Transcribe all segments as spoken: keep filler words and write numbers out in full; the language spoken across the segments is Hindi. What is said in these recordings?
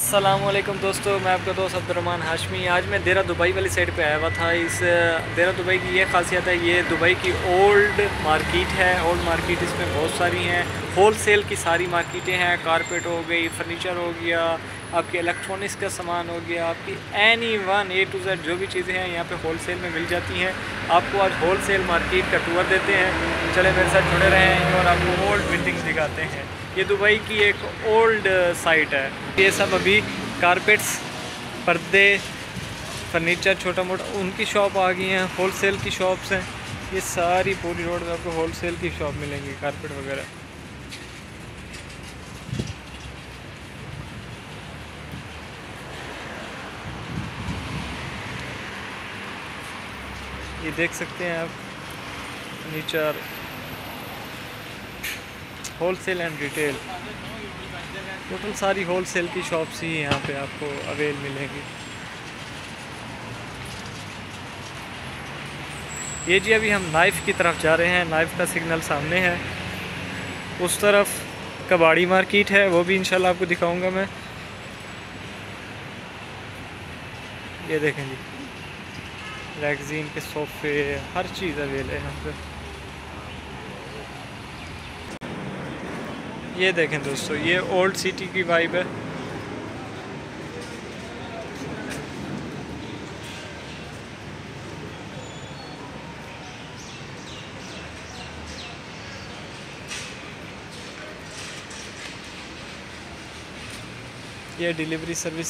अस्सलामुअलैकुम दोस्तों, मैं आपका दोस्त अब्दुर्रहमान हाशमी। आज मैं देरा दुबई वाली साइड पे आया हुआ था। इस देरा दुबई की ये खासियत है, ये दुबई की ओल्ड मार्केट है। ओल्ड मार्केट इसमें बहुत सारी हैं, होल सेल की सारी मार्केटें हैं। कारपेट हो गई, फर्नीचर हो गया, आपके इलेक्ट्रॉनिक्स का सामान हो गया, आपकी any one A to Z जो भी चीज़ें हैं यहाँ पे होल सेल में मिल जाती हैं। आपको आज होल सेल मार्केट का टूर देते हैं, चले मेरे साथ जुड़े रहें और आपको ओल्ड बिल्डिंग्स दिखाते हैं। ये दुबई की एक ओल्ड साइट है। ये सब अभी कारपेट्स, पर्दे, फर्नीचर, छोटा मोटा उनकी शॉप आ गई हैं। होल सेल की शॉप्स हैं ये सारी। पूरी रोड में आपको होल सेल की शॉप मिलेंगी, कारपेट वगैरह। ये देख सकते हैं आप, furniture, wholesale and retail, total सारी होल सेल की शॉप्स ही यहाँ पे आपको अवेल मिलेंगी। ये जी अभी हम नाइफ़ की तरफ जा रहे हैं। नाइफ़ का सिग्नल सामने है। उस तरफ कबाड़ी मार्केट है, वो भी इंशाल्लाह आपको दिखाऊंगा मैं। ये देखें जी, मैगज़ीन के सोफ़े, हर चीज़ अवेल है यहाँ पे। ये देखें दोस्तों, ये ओल्ड सिटी की वाइब है। ये डिलीवरी सर्विस।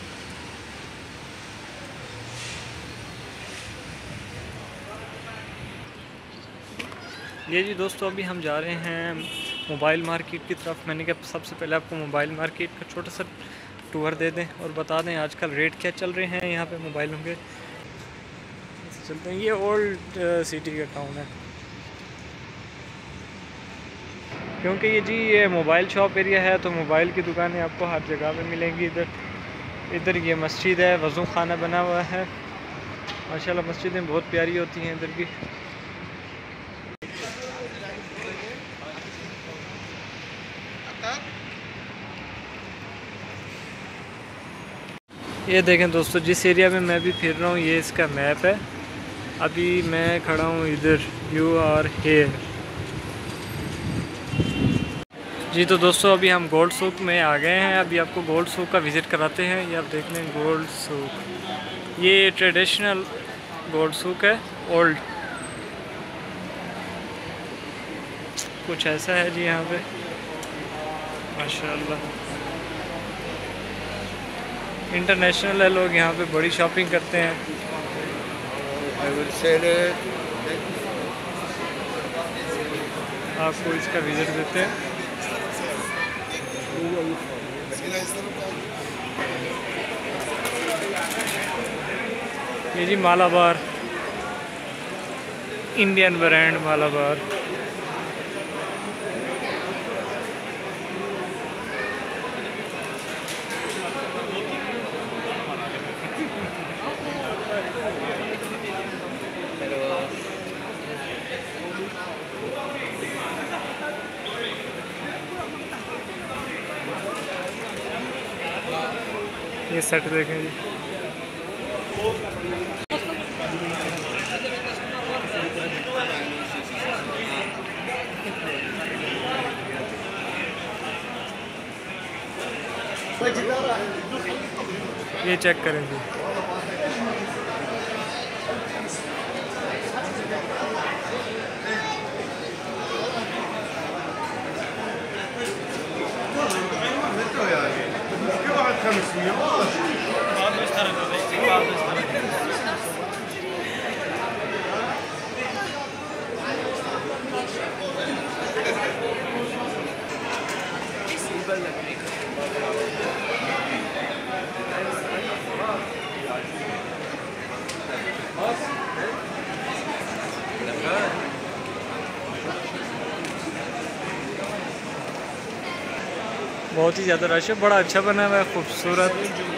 ये जी दोस्तों, अभी हम जा रहे हैं मोबाइल मार्केट की तरफ। मैंने कहा सबसे पहले आपको मोबाइल मार्केट का छोटा सा टूर दे दें और बता दें आजकल रेट क्या चल रहे हैं यहाँ पे मोबाइलों के। चलते हैं। ये ओल्ड सिटी का टाउन है, क्योंकि ये जी ये मोबाइल शॉप एरिया है, तो मोबाइल की दुकानें आपको हर जगह पे मिलेंगी। इधर इधर ये मस्जिद है, वज़ू खाना बना हुआ है। माशाल्लाह मस्जिदें बहुत प्यारी होती हैं इधर की। ये देखें दोस्तों, जिस एरिया में मैं भी फिर रहा हूँ ये इसका मैप है। अभी मैं खड़ा हूँ इधर, यू आर हेयर जी। तो दोस्तों अभी हम गोल्ड सूक में आ गए हैं। अभी आपको गोल्ड सूक का विज़िट कराते हैं। ये आप देख लें, गोल्ड सूक, ये ट्रेडिशनल गोल्ड सूक है, ओल्ड। कुछ ऐसा है जी यहाँ पे, माशाल्लाह। इंटरनेशनल है, लोग यहाँ पे बड़ी शॉपिंग करते हैं। आपको इसका विज़िट देते हैं। ये जी मालाबार, इंडियन ब्रांड मालाबार। ये सेट देखें जी, ये चेक करें जी। बहुत ही ज़्यादा रश है, बड़ा अच्छा बना हुआ है, खूबसूरत।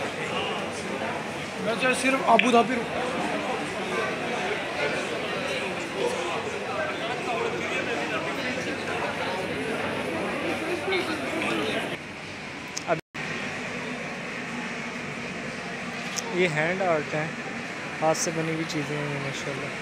वैसे सिर्फ अबू धाबी ये हैंड आर्ट हैं, हाथ से बनी हुई चीज़ें हैं माशाल्लाह।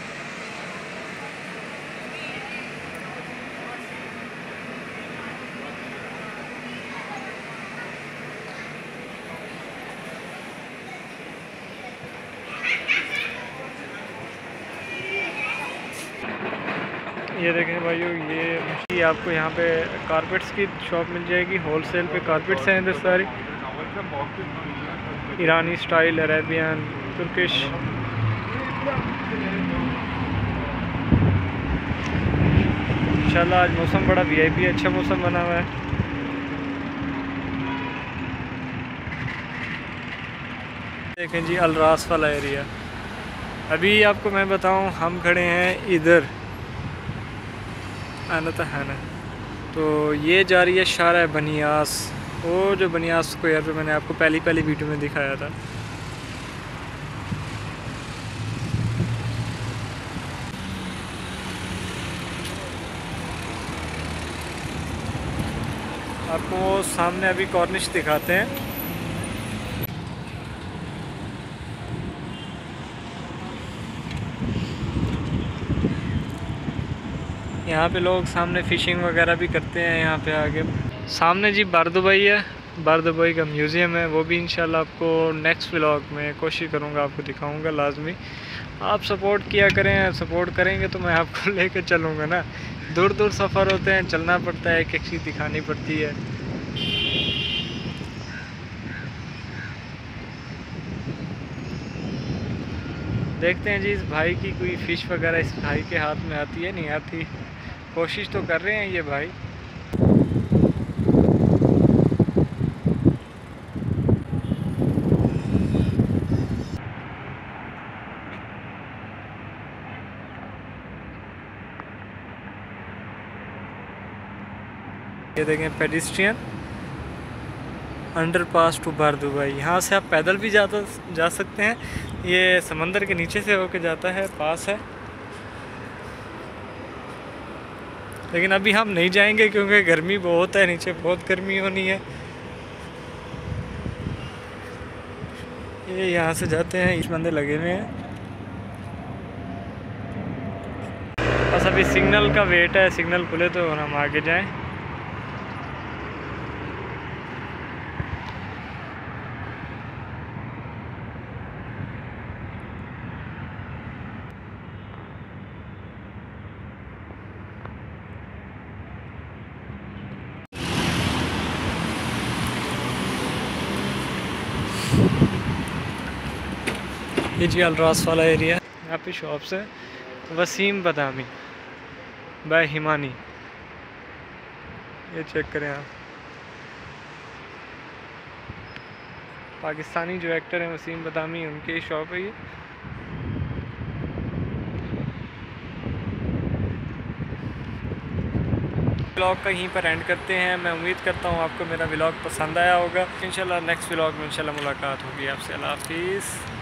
ये देखें भाइयों, ये आपको यहाँ पे कारपेट्स की शॉप मिल जाएगी। होलसेल पे कारपेट्स हैं इधर सारी, ईरानी स्टाइल, अरेबियन, तुर्किश। इंशाल्लाह आज मौसम बड़ा वीआईपी अच्छा मौसम बना हुआ है। देखें जी अलरास वाला एरिया। अभी आपको मैं बताऊं, हम खड़े हैं इधर आना है ना, तो ये जा रही है शारा बनियास। वो जो बनियास स्क्वायर पे मैंने आपको पहली पहली वीडियो में दिखाया था। आपको वो सामने अभी कॉर्निश दिखाते हैं। यहाँ पे लोग सामने फ़िशिंग वगैरह भी करते हैं। यहाँ पे आगे सामने जी बार दुबई है, बार दुबई का म्यूज़ियम है। वो भी इंशाल्लाह आपको नेक्स्ट व्लॉग में कोशिश करूँगा आपको दिखाऊँगा लाजमी। आप सपोर्ट किया करें, सपोर्ट करेंगे तो मैं आपको लेकर चलूँगा ना। दूर दूर सफ़र होते हैं, चलना पड़ता है, एक एक चीज़ दिखानी पड़ती है। देखते हैं जी इस भाई की कोई फ़िश वगैरह इस भाई के हाथ में आती है नहीं आती। कोशिश तो कर रहे हैं ये भाई। ये देखें pedestrian underpass to Bur Dubai. यहाँ से आप पैदल भी जाता जा सकते हैं। ये समंदर के नीचे से होके जाता है, पास है। लेकिन अभी हम नहीं जाएंगे क्योंकि गर्मी बहुत है, नीचे बहुत गर्मी होनी है। ये यहाँ से जाते हैं, इस बंदे लगे हुए हैं। बस अभी सिग्नल का वेट है, सिग्नल खुले तो हम आगे जाएं। ये जी अलरास वाला एरिया। यहाँ पे शॉप्स है। वसीम बदामी बाय हिमानी, ये चेक करें आप। पाकिस्तानी जो एक्टर हैं वसीम बदामी, उनकी शॉप है ये। व्लॉग का यहीं पर एंड करते हैं। मैं उम्मीद करता हूँ आपको मेरा व्लॉग पसंद आया होगा। इंशाल्लाह नेक्स्ट व्लॉग में इंशाल्लाह मुलाकात होगी आपसे। अल्लाह हाफिज़।